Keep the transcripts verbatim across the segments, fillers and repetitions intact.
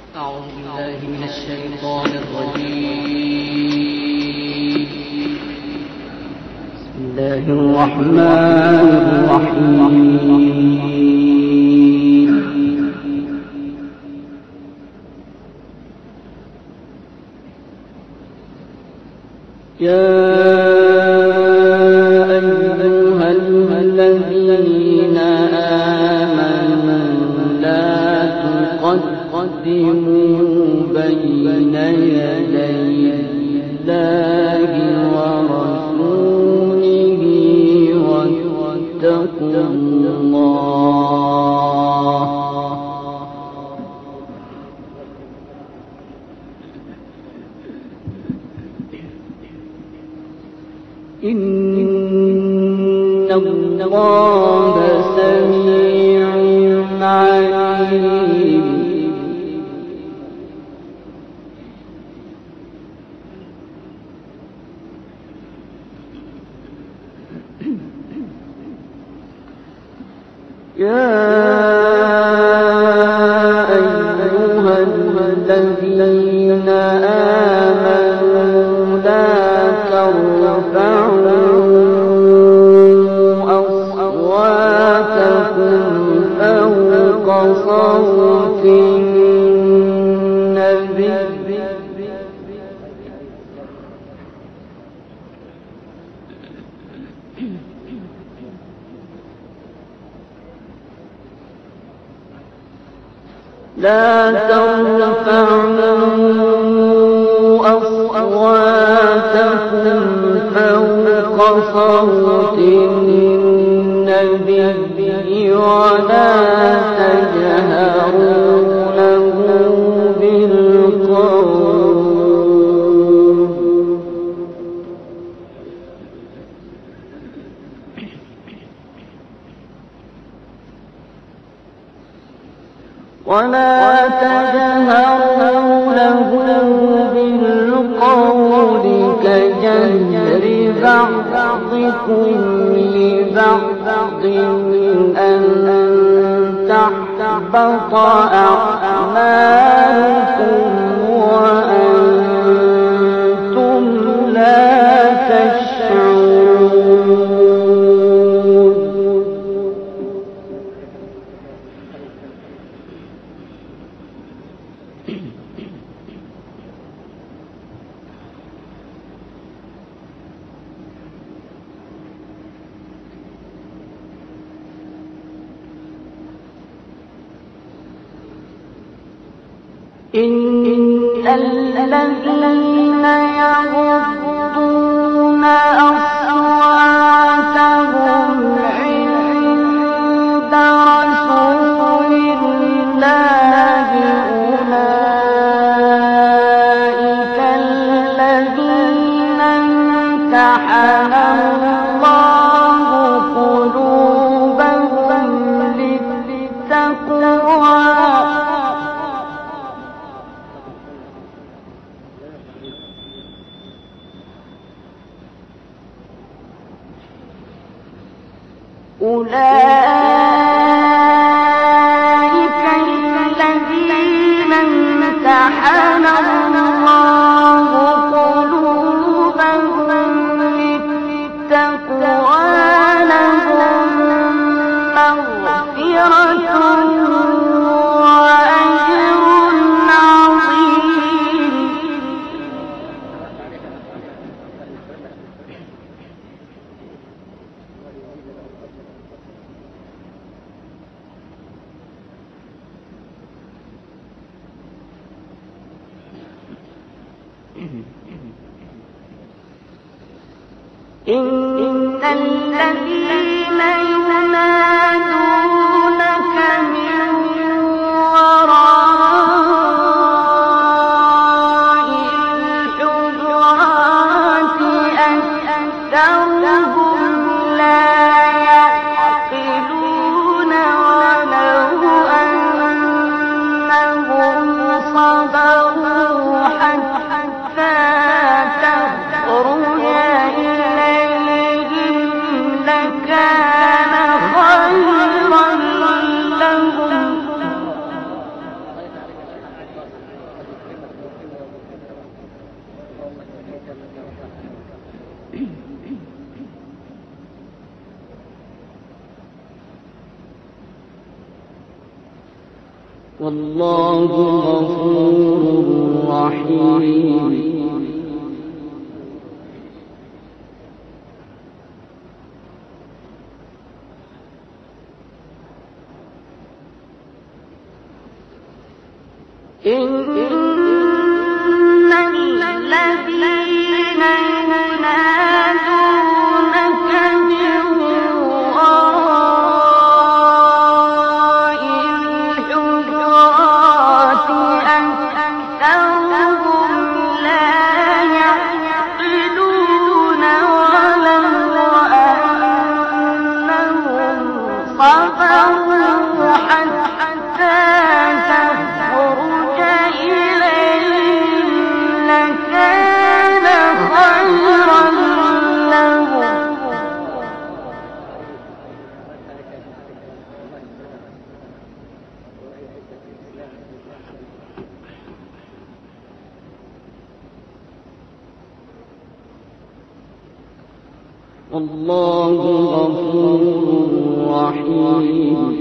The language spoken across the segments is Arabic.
أعوذ بالله من الشيطان الرجيم. بسم الله الرحمن الرحيم. يا أيها الذين آمنوا لا تقدموا بين يدي الله ورسوله واتقوا الله إن الله سميع عليم. يا أيها الذين آمنوا لا ترفعوا أصواتكم فوق صوت النبي لا ترفعوا أصواتكم فوق صوت النبي ولا تجهروا له بالقول ولا تجهروا له بالقول كجهر بعضكم لبعض أن تحبط أعمالكم وأنتم لا تشعرون. إن الذين يغضون أصواتهم عند رسول الله أولئك الذين امتحن الله قلوبهم للتقوى أولئك الذين امتحن الله قلوبهم للتقوى لهم مغفرة وأجر عظيم. إن الذين ينادونك من وراء الحجرات أكثرهم لا يعقلون ولو أنهم صبروا حتى تخرج إليهم لكان خيرا والله غفور رحيم. إن الذين ينادونك من وراء الحجرات أكثرهم لا يعقلون ولو أنهم صبروا حتى تخرج إليهم لكان خيرا لهم. والله غفور رحيم.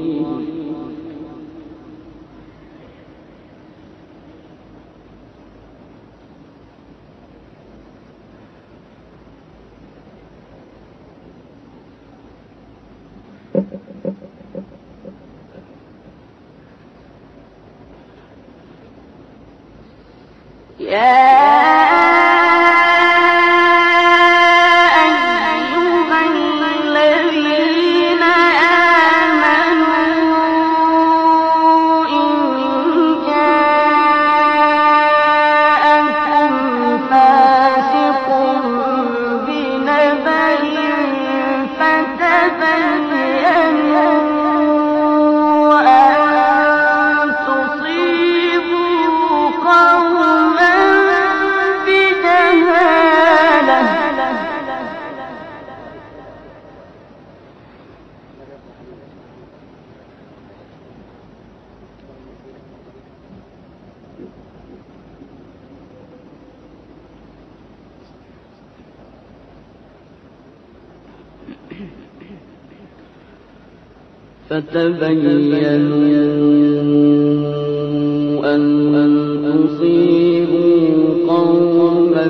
فتبينوا أن تصيبوا قوما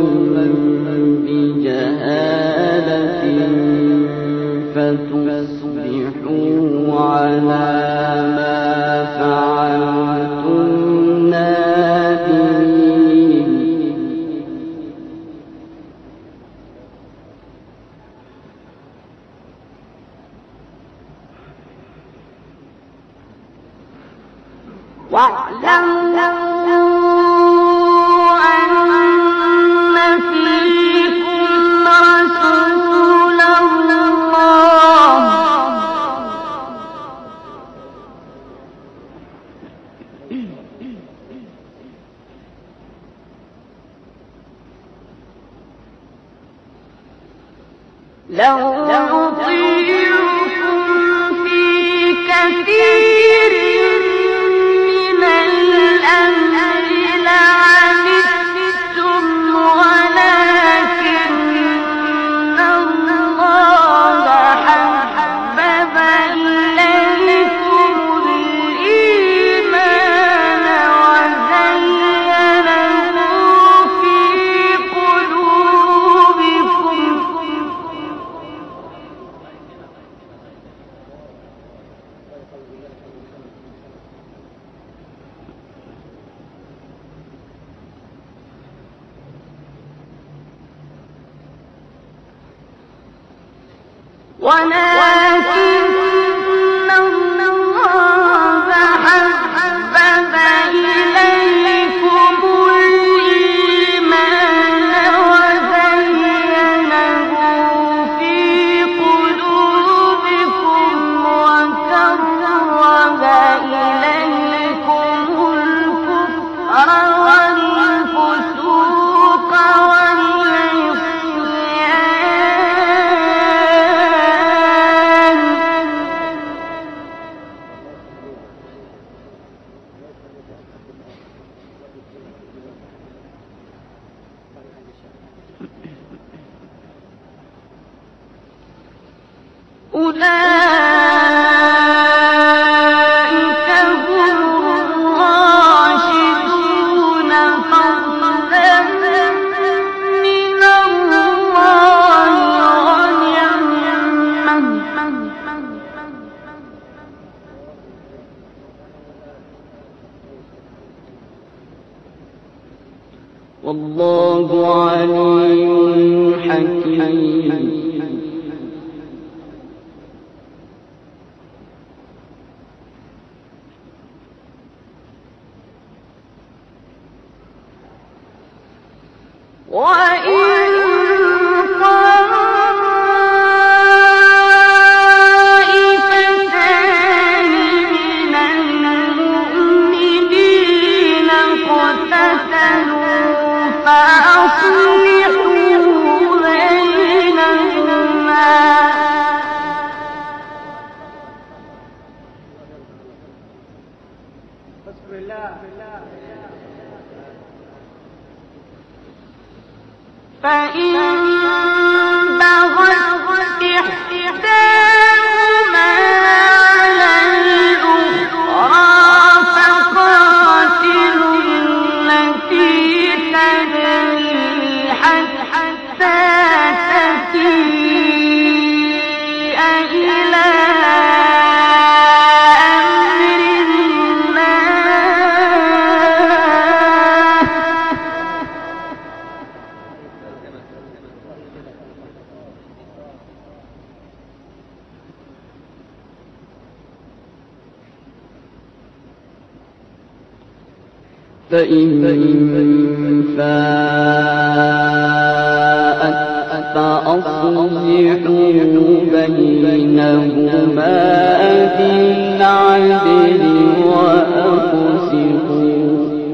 بجهالة فتصبحوا على ما فعلتم نادمين. واعلموا أن فيكم رسول الله لو يطيعكم في كثير من الأمر لعنتم ولكن الله حبب إليكم الإيمان وزينه في قلوبكم ولكن الله حبب إليكم الإيمان وزينه في قلوبكم وكره إليكم الكفر والفسوق والعصيان والله عليم حكيم. وإن فإن بغت إحداهما على الأخرى فقاتلوا التي تبغي حتى تفيء إلى فإن فاءت فأصلحوا بينهما بالعدل وأقسطوا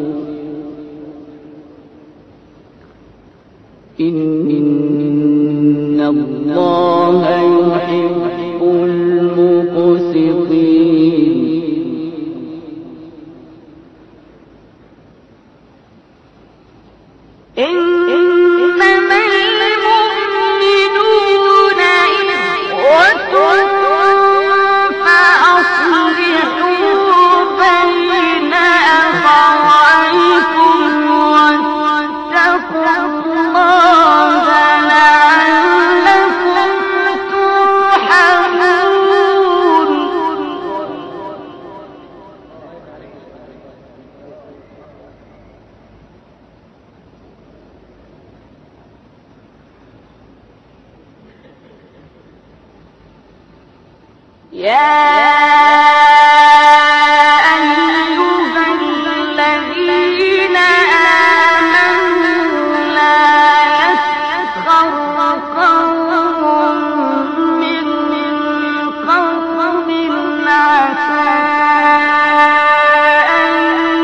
إن الله يحب المقسطين. إنما المؤمنون إخوة فأصلحوا بين أخويكم واتقوا الله لعلكم ترحمون. يا أيها الذين آمنوا لا يسخر قوم من قوم عسى أن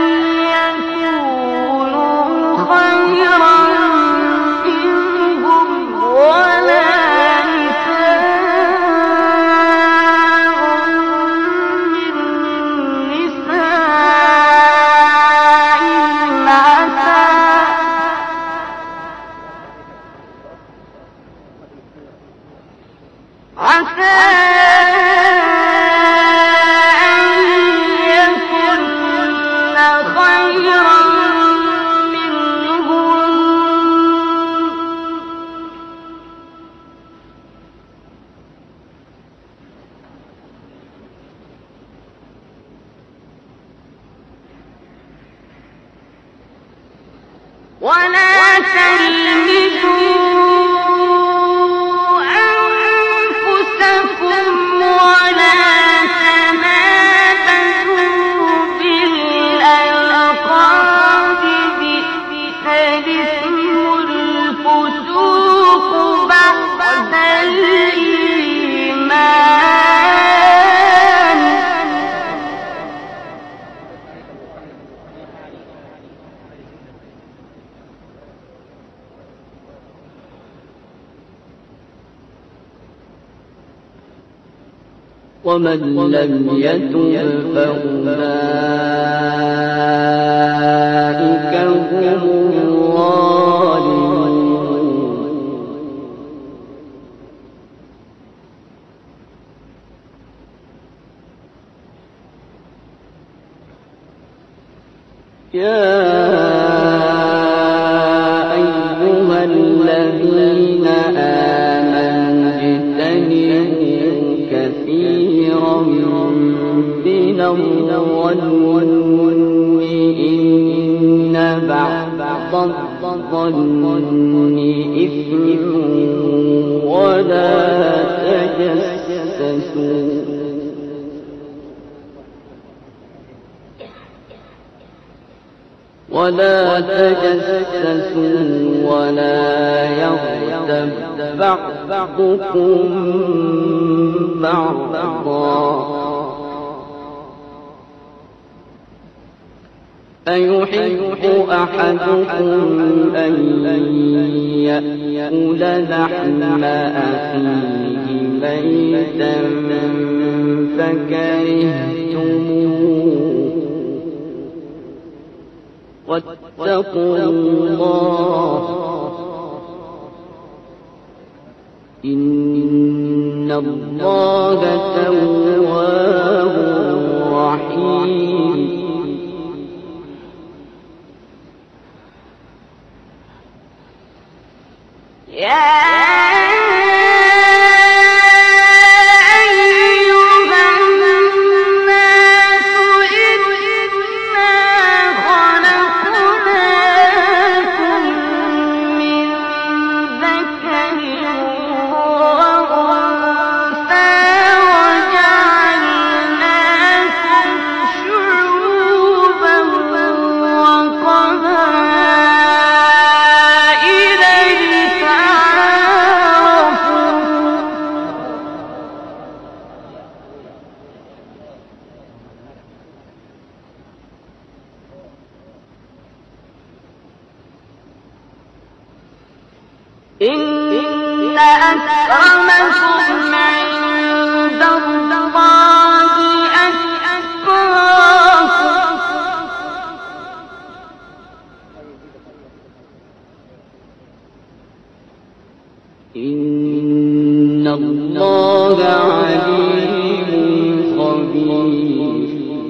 يكونوا خيرا منهم ولا عسى أن يكن خيرا منهم ولا تلمزوا ومن لم يتب فأولئك هم الظالمون. يا أيها الذين آمنوا اجتنبوا كثيرا من الظن إن بعض الظن إثم ولا تجسسوا ولا تجسسوا ولا يغتب بعضكم بعضا أيحب أحدكم أن يأكل لحم أخيه ميتا فكرهتموه واتقوا الله إن الله تواب رحيم إن أكرمكم عند الله أتقاكم إن الله عليم خبير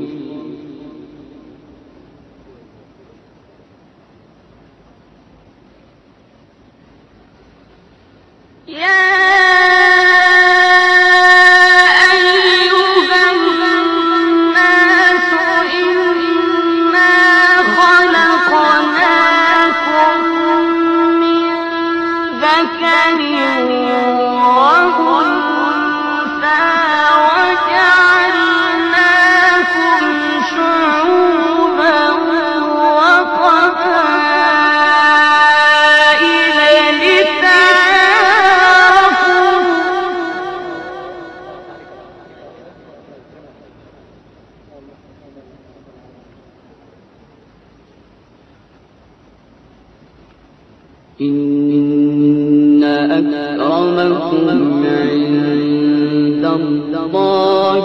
إن أكرمكم عند الله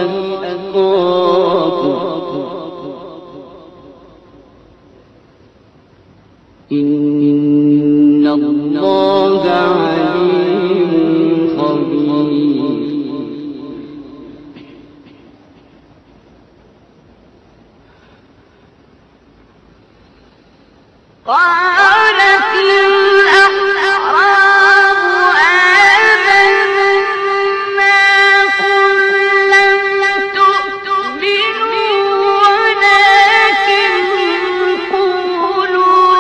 أتقاكم إن الله عليم خبير قالت الأعراب آمنا قل لم تؤمنوا ولكن قولوا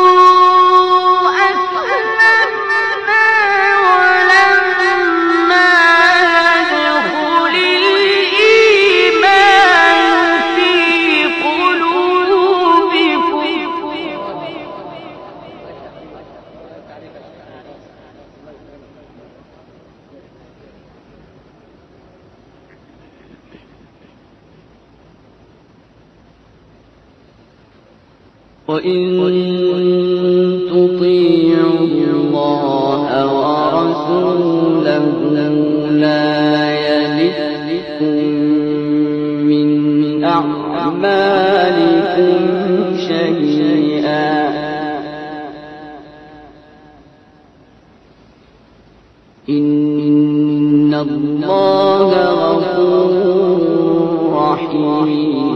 أسلمنا ولما يدخل الإيمان في قلوبكم وإن تطيعوا الله ورسوله لا يلدكم من أعمالكم شيئا إن الله غفور رحيم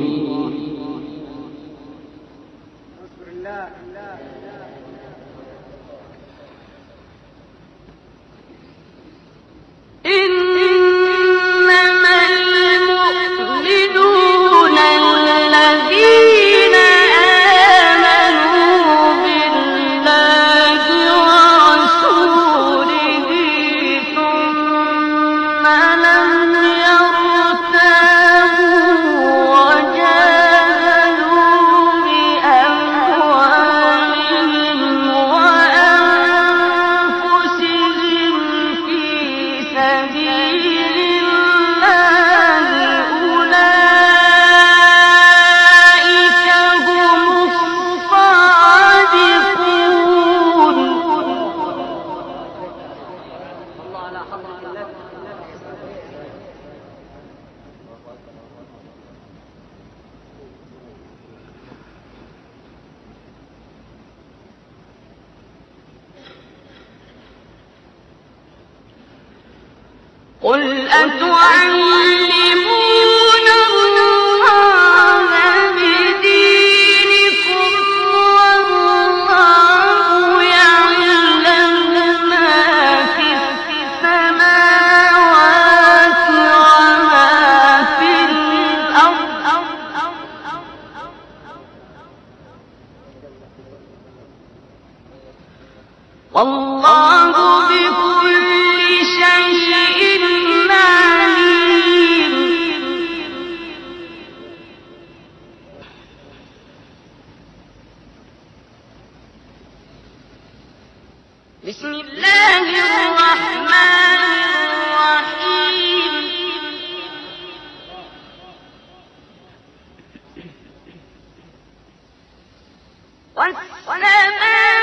إنما المؤمنون الذين آمنوا بالله قل أتعلمون الله بدينكم والله يعلم ما في السماوات وما في الأرض والله بكل شيء عليم. بسم الله الرحمن الرحيم والسماء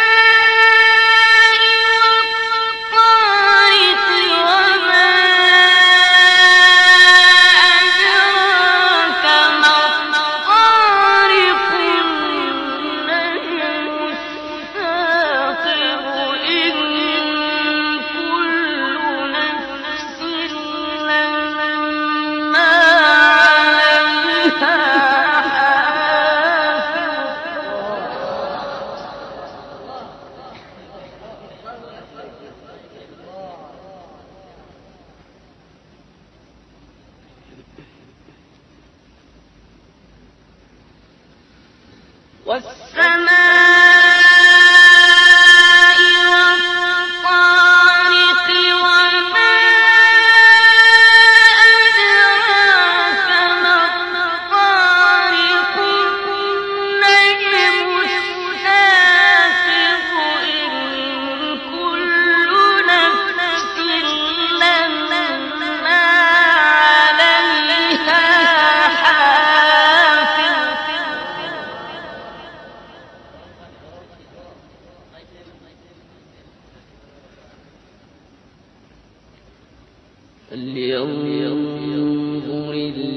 فلينظر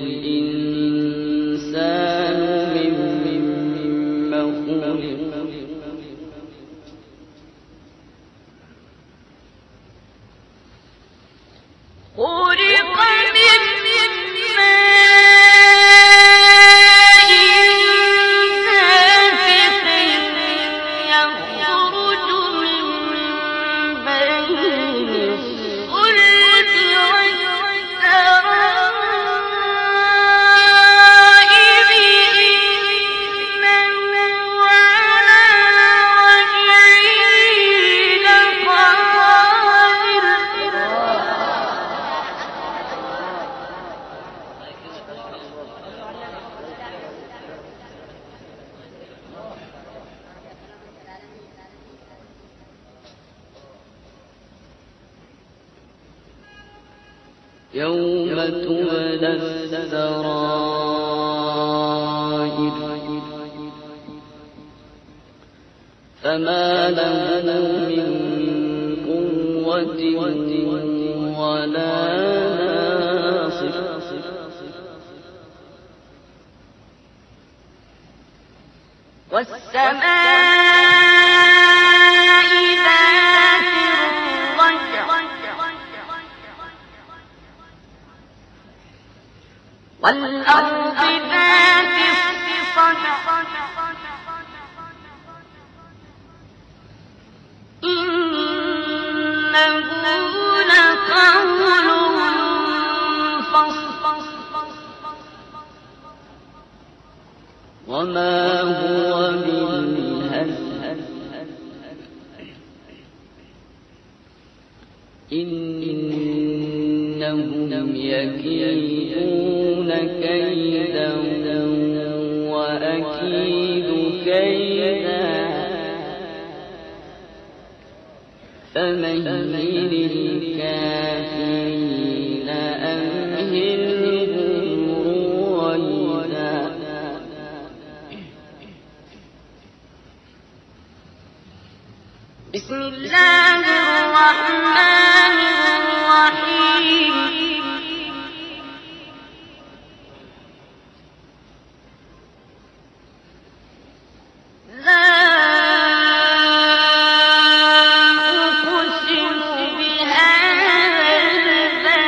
الإنسان مما خلق خلق من ماء دافق يخرج من بين الصلب والترائب إنه على وجهه لقادر. يوم تبلى السرائر فما له من قوة ولا ناصر والسماء ذات الرجع والأرض ذات الصدع إنه لقول فصل وما هو بالهزل إنهم يكيدون كيدا وأكيد كيدا فمهل الكافرين أمهلهم رويدا. بسم الله الرحمن الرحيم لا أقسم بهذا البلد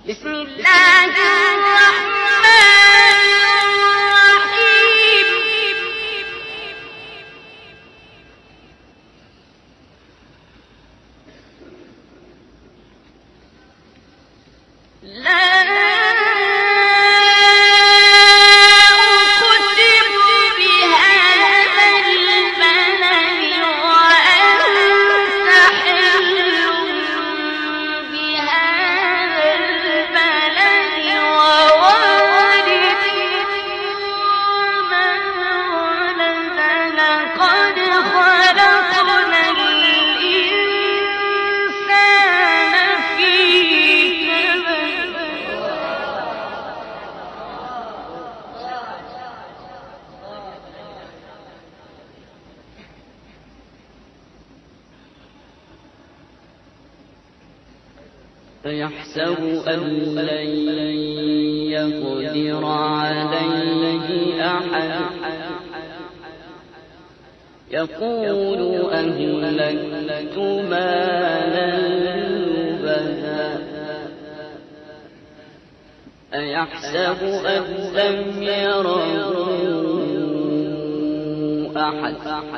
بسم الله الرحمن الرحيم لا فيحسب أن لن يقدر عليه أحد يقول أهلكت مالا لبدا أيحسب أن لم يره أحد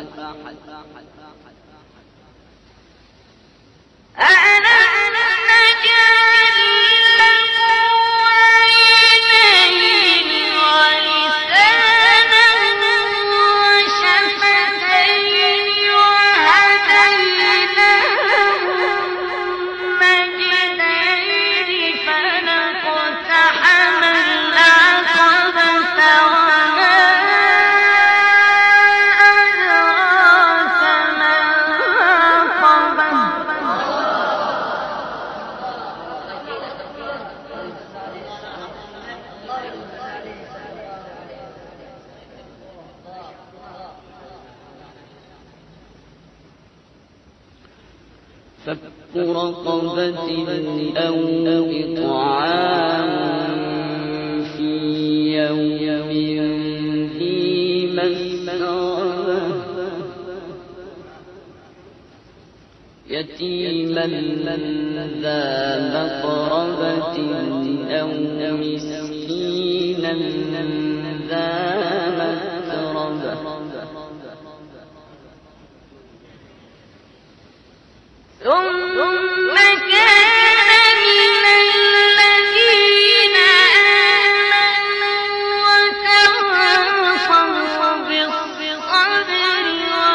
فك رقبة أو إطعام في يوم ذي مسغبة يتيما ذا مقربة أو مسكينا ذا متربة ثم كان من الذين آمنوا وتواصوا بالصبر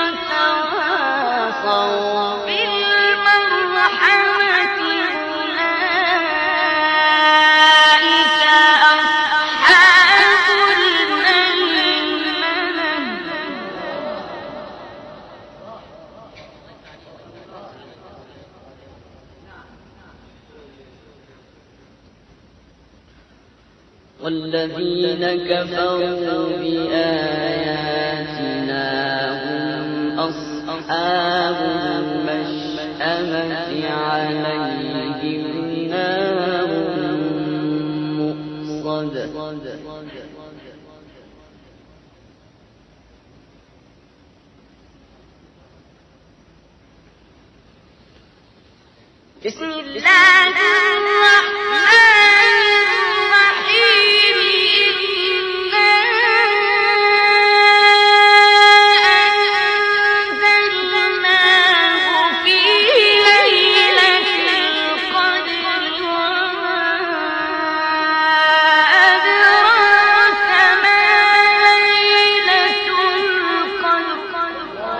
وتواصوا بالمرحمة أولئك أصحاب الميمنة والذين كفروا بآياتنا هم أصحاب المشأمة عليهم نار مؤصدة بسم الله الرحمن الرحيم إنا أنزلناه في ليلة القدر وما أدراك ما ليلة القدر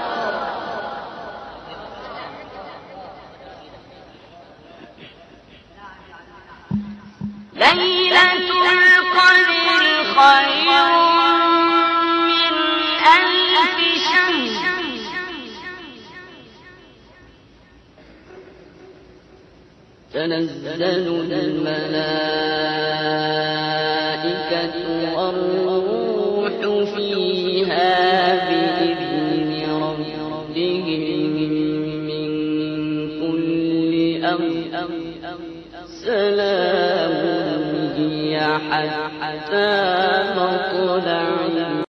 ليلة القدر خير من ألف شهر تنزل الملائكة والروح فيها بإذن ربهم من كل أمر سلام هي حتى مطلع